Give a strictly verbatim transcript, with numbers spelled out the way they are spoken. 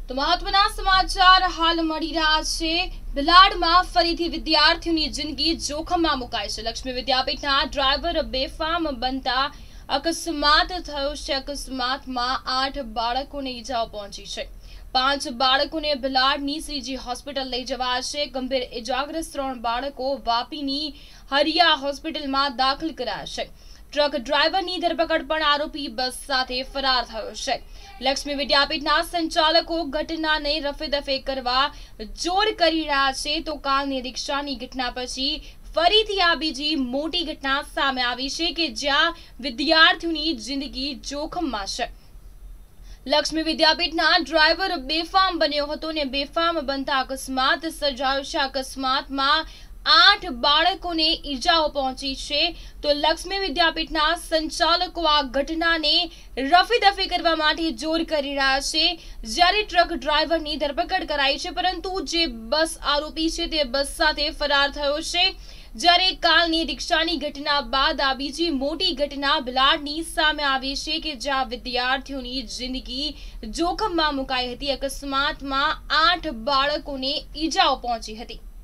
તો મહત્વના સમાચાર હાલ મળી રહ્યા છે। ભિલાડમાં ફરીથી વિદ્યાર્થીઓની જિંદગી જોખમમાં મુકાઈ છે। લક્ષ્મી વિદ્યાપીઠના ડ્રાઈવર બેફામ બનતા અકસ્માત થયો છે। અકસ્માતમાં આઠ બાળકોને ઈજાઓ પહોંચી છે। પાંચ બાળકોને ભિલાડની શ્રીજી હોસ્પિટલ લઈ જવાયા છે। ગંભીર ઇજાગ્રસ્ત ત્રણ બાળકો વાપીની હરિયા હોસ્પિટલમાં દાખલ કરાયા છે। ટ્રક ડ્રાઈવરની ધરપકડ પણ આરોપી બસ સાથે ફરાર થયો છે। લક્ષ્મી વિદ્યાપીઠના સંચાલકો ઘટનાને રફેદફે કરવા જોર કરી રહ્યા છે, તો કાલની રિક્ષાની ઘટના પછી ફરીથી આ બીજી મોટી ઘટના સામે આવી છે કે જ્યાં વિદ્યાર્થીઓની જિંદગી જોખમમાં છે। લક્ષ્મી વિદ્યાપીઠના ડ્રાઈવર બેફામ બન્યો હતો ને બેફામ બનતા અકસ્માત સર્જાયો છે। અકસ્માતમાં આઠ બાળકોને ઈજાઓ પહોંચી છે। તો લક્ષ્મી વિદ્યાપીઠના સંચાલકો આ ઘટનાને રફેદફે કરવા માટે જોર કરી રહ્યા છે, જ્યારે ટ્રક ડ્રાઈવરની ધરપકડ કરાઈ છે, પરંતુ જે બસ આરોપી છે તે બસ સાથે ફરાર થયો છે। જ્યારે કાલની રિક્ષાની ઘટના બાદ આ બીજી મોટી ઘટના ભિલાડની સામે આવી છે કે જ્યાં વિદ્યાર્થીઓની જિંદગી જોખમમાં મુકાઈ હતી। અકસ્માતમાં આઠ બાળકોને ઈજાઓ પહોંચી હતી।